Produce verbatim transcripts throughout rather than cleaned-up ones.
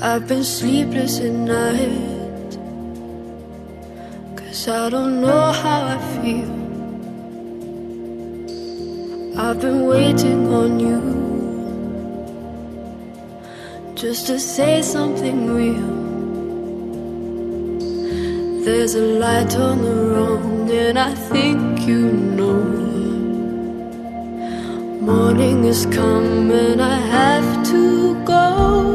I've been sleepless at night, 'cause I don't know how I feel. I've been waiting on you, just to say something real. There's a light on the wrong, and I think you know. Morning has come and I have to go.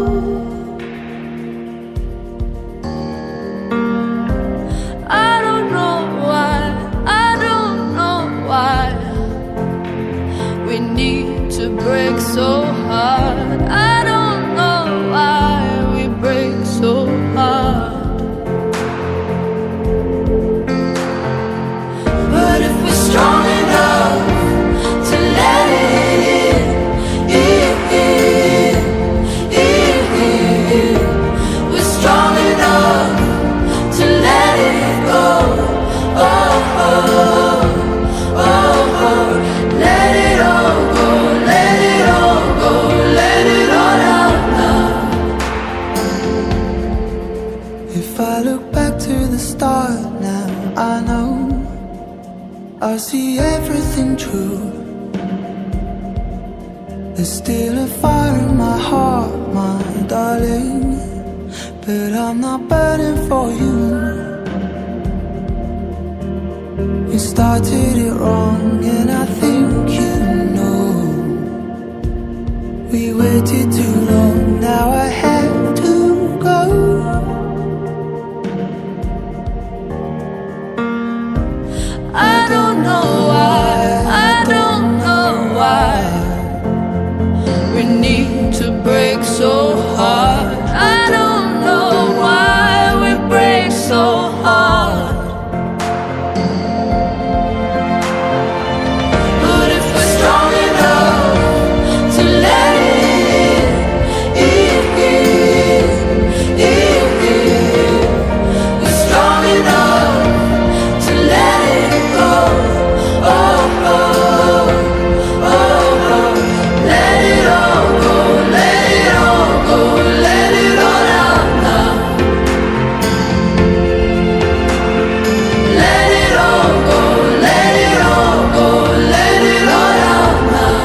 I don't know why, I don't know why we need to break so hard. I don't know why we break so hard. But if we're strong enough to let it in, in, in, in, in. We're strong enough to let it go. Oh, oh, oh, oh. Let it all go, let it all go, let it all out now. If I look back to the start now, I know I see everything true. There's still a fire in my heart, my darling, but I'm not burning for you. You started it wrong and I think you know. We waited too long, now I have to go. I don't know why, I don't know why we need to break so hard. I don't know why we break so hard. But if we're strong enough to let it in, in, in, in. We're strong enough to let it go. Oh, oh, oh, oh. Let it all go, let it all go, let it all out now. Let it all go, let it all go, let it all out now.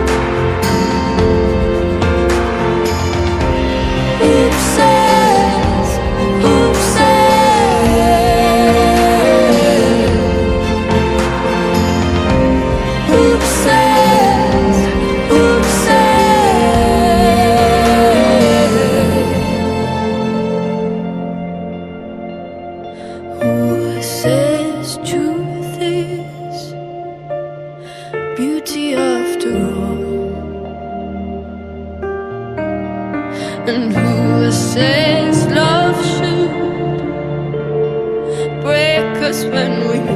Who says, who says, who says, who says, who says truth is beauty after all? And who says love should break us when we